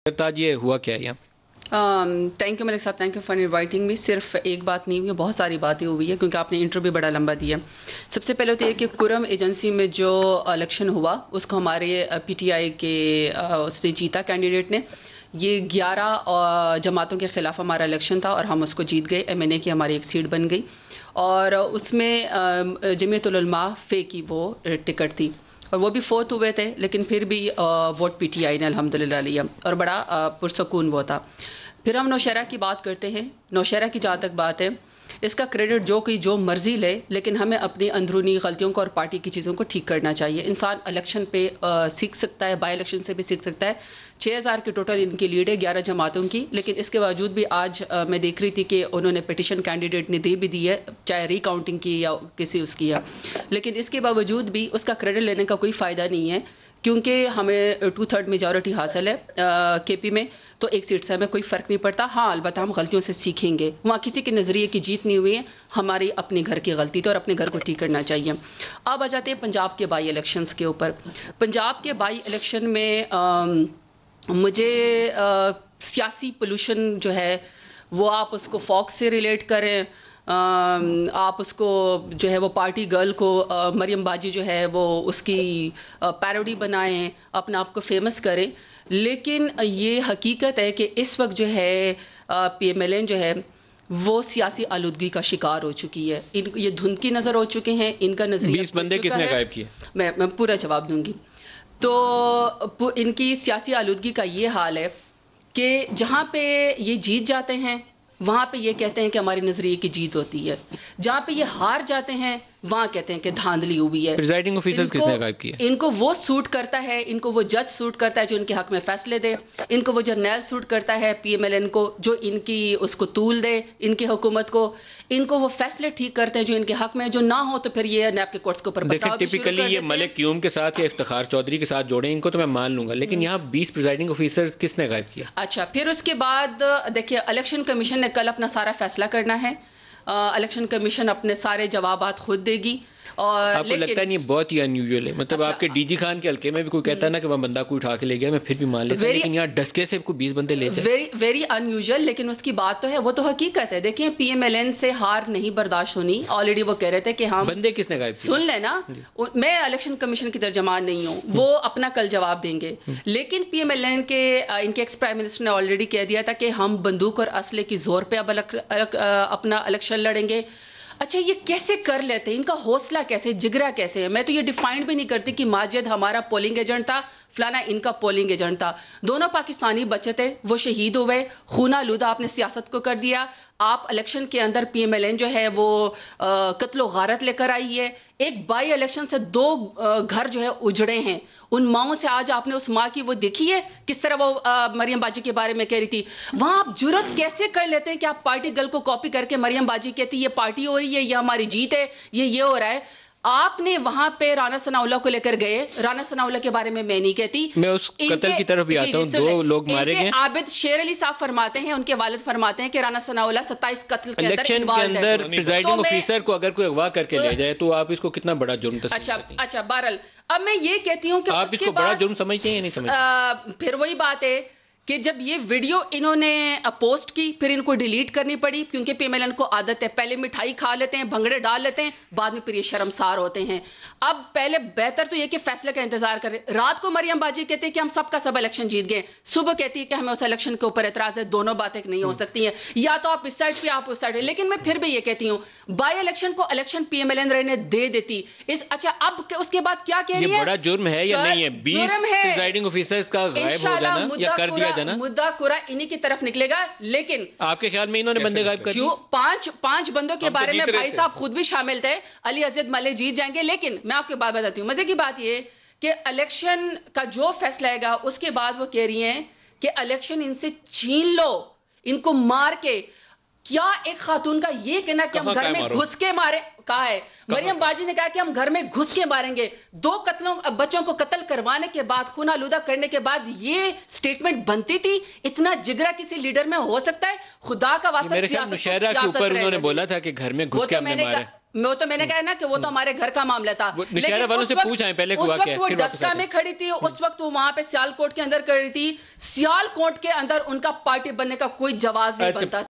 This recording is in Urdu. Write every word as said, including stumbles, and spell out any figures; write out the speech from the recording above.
تاج یہ ہوا کیا ہے یہاں؟ Thank you Malik sahab, thank you for inviting me. صرف ایک بات نہیں ہوئی ہے، بہت ساری باتیں ہوئی ہیں کیونکہ آپ نے انٹرو بھی بڑا لمبا دیا. سب سے پہلے تو یہ کہ کرم ایجنسی میں جو الیکشن ہوا اس کو ہمارے پی ٹی آئی کے اس نے جیتا کینڈیڈیٹ نے. یہ گیارہ جماعتوں کے خلاف ہمارا الیکشن تھا اور ہم اس کو جیت گئے. ایم این اے کی ہماری ایک سیٹ بن گئی اور اس میں جمعیت العلماء فے کی وہ ٹکٹ تھی اور وہ بھی فوت ہوئے تھے، لیکن پھر بھی ووٹ پی ٹی آئی نے الحمدللہ لیا اور بڑا پرسکون وہ تھا. پھر ہم نوشہرہ کی بات کرتے ہیں. نوشہرہ کی جہاں تک بات ہے، اس کا کریڈٹ جو کوئی جو مرضی لے، لیکن ہمیں اپنی اندرونی غلطیوں کو اور پارٹی کی چیزوں کو ٹھیک کرنا چاہیے. انسان الیکشن پہ سیکھ سکتا ہے، بائی الیکشن سے بھی سیکھ سکتا ہے. چھ ہزار کی ٹوٹل ان کی لیڈ ہے گیارہ جماعتوں کی، لیکن اس کے باوجود بھی آج میں دیکھ رہی تھی کہ انہوں نے پٹیشن کینڈیڈیٹ نے دے بھی دی ہے، چاہے ری کاؤنٹنگ کی یا کسی اس کی ہے، لیکن اس کے باوجود بھی اس کا کریڈٹ لینے کا کوئی فائدہ نہیں ہے کیونکہ ہمیں ٹو تھرڈ میجورٹی حاصل ہے کے پی میں، تو ایک سیٹ سے ہمیں کوئی فرق نہیں پڑتا. ہاں البتہ ہم غلطیوں سے سیکھیں گے. وہاں کسی کے نظریے کی جیت نہیں ہوئی ہے، ہماری اپنے گھر کی غلطی تھی اور اپنے گھر کو ٹھیک کرنا چاہیے. اب آ جاتے ہیں پنجاب کے بائی الیکشنز کے اوپر. پنجاب کے بائی الیکشن میں مجھے سیاسی پولوشن جو ہے وہ آپ اس کو فوک سے ریلیٹ کریں، آپ اس کو جو ہے وہ پارٹی گرل کو مریم باجی جو ہے وہ اس کی پیروڈی بنائیں، اپنے آپ کو فیمس کریں، لیکن یہ حقیقت ہے کہ اس وقت جو ہے پی ایم ایل این جو ہے وہ سیاسی آلودگی کا شکار ہو چکی ہے. ان یہ دھند کی نظر ہو چکے ہیں، ان کا نظریہ بیس بندے کس نے غائب کیے؟ میں میں پورا جواب دوں گی. تو ان کی سیاسی آلودگی کا یہ حال ہے کہ جہاں پہ یہ جیت جاتے ہیں وہاں پہ یہ کہتے ہیں کہ ہماری نظریے کی جیت ہوتی ہے، جہاں پہ یہ ہار جاتے ہیں وہاں کہتے ہیں کہ دھاندلی ہوئی ہے. پریزائڈنگ آفیسرز کس نے غائب کیے؟ ان کو وہ سوٹ کرتا ہے، ان کو وہ جج سوٹ کرتا ہے جو ان کے حق میں فیصلے دے، ان کو وہ جرنیل سوٹ کرتا ہے پی ایم ایل این کو جو ان کی اس کو طول دے ان کی حکومت کو، ان کو وہ فیصلے ٹھیک کرتے ہیں جو ان کے حق میں، جو نہ ہو تو پھر یہ نیب کے کورٹس کے اوپر دیکھیں ٹپیکلی یہ ملک کیوم کے ساتھ یا افتخار چودھری کے ساتھ جوڑیں ان کو تو میں مان لوں گا، لیکن یہاں بیس پریزائڈنگ آفیسرز کس نے غائب کیا؟ اچھا پھر اس کے بعد دیکھیے الیکشن کمیشن نے کل اپنا سارا فیصلہ کرنا ہے. الیکشن کمیشن اپنے سارے جوابات خود دے گی. اور آپ کو لگتا ہے نہیں بہت ہی ان یوزول ہے؟ مطلب آپ کے ڈی جی خان کے حلقے میں بھی کوئی کہتا ہے نا کہ وہ بندہ کوئی اٹھا کے لے گیا، میں پھر بھی مان لیتا ہوں، لیکن یہاں ڈسکے سے کوئی بیس بندے لے جائے، ویری ویری ان یوزول. لیکن اس کی بات تو ہے، وہ تو حقیقت ہے. دیکھیں پی ایم ایل این سے ہار نہیں برداشت ہونی. آلریڈی وہ کہہ رہے تھے کہ ہم بندے کس نے غائب کیے؟ سن لیں نا، میں الیکشن کمیشن کی ترجمان نہیں ہوں، وہ اپنا کل جواب دیں گے. لیکن پی ایم ایل این کے ان کے ایکس پرائم منسٹر نے آلریڈی کہہ دیا تھا کہ ہم بندوق اور اسلحے کی زور پہ اب اپنا الیکشن لڑیں گے. اچھا یہ کیسے کر لیتے ہیں؟ ان کا حوصلہ کیسے، جگرا کیسے ہے؟ میں تو یہ ڈیفائنڈ بھی نہیں کرتی کہ ماجد ہمارا پولنگ ایجنٹ تھا، فلانا ان کا پولنگ ایجنٹ تھا. دونوں پاکستانی بچے تھے، وہ شہید ہوئے، خون آلودہ آپ نے سیاست کو کر دیا. آپ الیکشن کے اندر پی ایم ایل این جو ہے وہ قتل و غارت لے کر آئی ہے. ایک بائی الیکشن سے دو گھر جو ہے اجڑے ہیں. ان ماؤں سے آج آپ نے اس ماں کی وہ دیکھی ہے کس طرح وہ مریم باجی کے بارے میں کہہ رہی تھی. وہاں آپ جرت کیسے کر لیتے ہیں کہ آپ پارٹی گرل کو کاپی کر کے مریم باجی کہتی یہ پارٹی ہو رہی ہے، یہ ہماری جیت ہے، یہ یہ ہو رہا ہے. آپ نے وہاں پہ رانا ثناء اللہ کو لے کر گئے. رانا ثناء اللہ کے بارے میں میں نہیں کہتی، میں اس قتل کی طرف بھی آتا ہوں. دو لوگ مارے گئے. عابد شیر علی صاحب فرماتے ہیں، ان کے والد فرماتے ہیں کہ رانا ثناء اللہ ستائیس قتل کے اندر الیکشن کے اندر پریزائڈنگ آفیسر کو اگر کوئی اغوا کر کے لے جائے تو آپ اس کو کتنا بڑا جرم تسلیم کرتے ہیں؟ اچھا بہرحال اب میں یہ کہتی ہوں کہ آپ اس کو بڑا جرم سمجھتے ہیں یا نہیں سمجھتے؟ پھر وہی بات ہے کہ جب یہ ویڈیو انہوں نے پوسٹ کی پھر ان کو ڈیلیٹ کرنی پڑی کیونکہ پی ایم ایل این کو عادت ہے پہلے مٹھائی کھا لیتے ہیں، بھنگڑے ڈال لیتے ہیں، بعد میں پھر یہ شرمسار ہوتے ہیں. اب پہلے بہتر تو یہ کہ فیصلے کا انتظار کریں. رات کو مریم باجی کہتے ہیں کہ ہم سب کا سب الیکشن جیت گئے، صبح کہتی ہے کہ ہمیں اس الیکشن کے اوپر اعتراض ہے. دونوں باتیں نہیں ہو سکتی ہیں، یا تو آپ اس سائڈ پہ آپ اس سائڈ. لیکن میں پھر بھی یہ کہتی ہوں بائی الیکشن کو election P M L N رہنے دے دیتی. اس اچھا اب اس کے بعد کیا کہہ رہی ہے؟ یہ بڑا جرم ہے یا نہیں ہے بیس پریزائڈنگ آفیسرز کا غائب ہو جانا یا کر دیا جانا؟ مدعا قرا انہی کی طرف نکلے گا. لیکن آپ کے خیال میں انہوں نے بندے غائب کر دیے؟ پانچ پانچ بندوں کے بارے میں بھائی صاحب خود بھی شامل تھے. علی عزت ملک جیت جائیں گے. لیکن میں آپ کے بات بتاتی ہوں، مزے کی بات یہ کہ الیکشن کا جو فیصلہ آئے گا اس کے بعد وہ کہہ رہی ہیں کہ الیکشن ان سے چھین لو، ان کو مار کے. کیا ایک خاتون کا یہ کہنا کہ ہم گھر میں گھس کے مارے کہا ہے. مریم باجی نے کہا کہ ہم گھر میں گھس کے ماریں گے. دو قتلوں بچوں کو قتل کروانے کے بعد، خون آلودہ کرنے کے بعد یہ سٹیٹمنٹ بنتی تھی؟ اتنا جگرا کسی لیڈر میں ہو سکتا ہے؟ خدا کا واسطہ میرے خیال نوشہرہ کے اوپر انہوں نے بولا تھا کہ گھر میں گھس کے ہم نے مارے. وہ تو میں نے کہا نا کہ وہ تو ہمارے گھر کا معاملہ تھا، نشہرہ والوں سے پوچھ آئیں پہلے اس وقت وہ ڈسکا میں کھڑی تھی، اس وقت وہ وہاں پہ سیال کوٹ کے اندر کھڑی تھی، سیال کوٹ کے اندر ان کا پارٹی بننے کا کوئی جواز نہیں بنتا